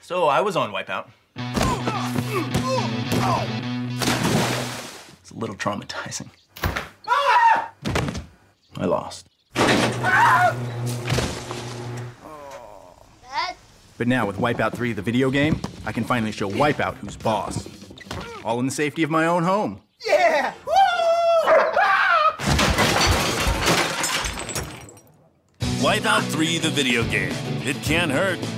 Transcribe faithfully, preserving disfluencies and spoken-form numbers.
So I was on Wipeout. It's a little traumatizing. I lost. But now with Wipeout three, the video game, I can finally show Wipeout who's boss. All in the safety of my own home. Yeah! Wipeout three, the video game. It can't hurt.